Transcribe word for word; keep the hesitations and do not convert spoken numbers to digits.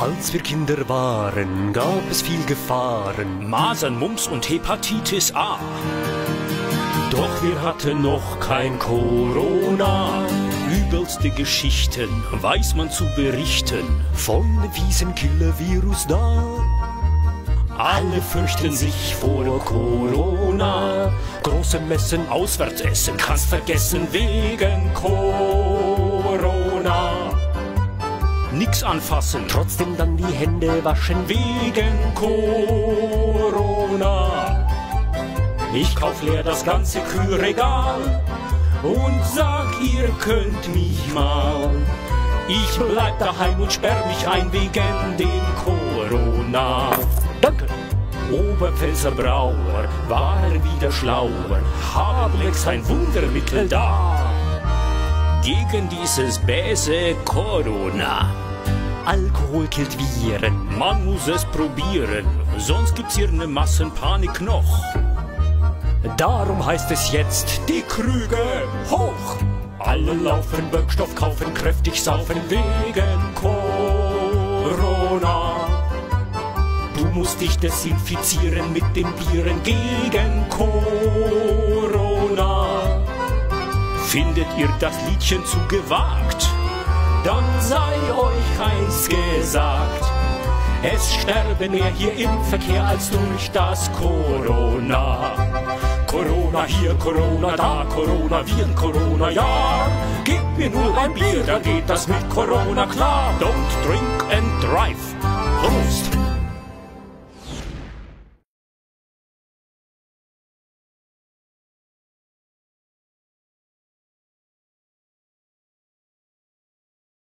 Als wir Kinder waren, gab es viel Gefahren. Masern, Mumps und Hepatitis A. Doch wir hatten noch kein Corona. Übelste Geschichten weiß man zu berichten. Von diesem Killer-Virus da. Alle fürchten sich vor Corona. Große Messen, auswärts essen, kannst vergessen wegen Corona. Nix anfassen, trotzdem dann die Hände waschen wegen Corona. Ich kauf leer das ganze Kühlregal und sag, ihr könnt mich mal. Ich bleib daheim und sperr mich ein wegen dem Corona. Danke! Oberpfälzer Brauer war wieder schlauer, haben jetzt ein Wundermittel da gegen dieses böse Corona. Alkohol killt Viren, man muss es probieren, sonst gibt's hier ne Massenpanik noch. Darum heißt es jetzt, die Krüge hoch! Alle laufen, Wirkstoff kaufen, kräftig saufen wegen Corona. Du musst dich desinfizieren mit den Bieren gegen Corona. Findet ihr das Liedchen zu gewagt? Dann sei euch eins gesagt. Es sterben mehr hier im Verkehr als durch das Corona. Corona hier, Corona da, Corona Viren, Corona ja. Gib mir nur ein Bier, dann geht das mit Corona klar. Don't drink and drive. Prost!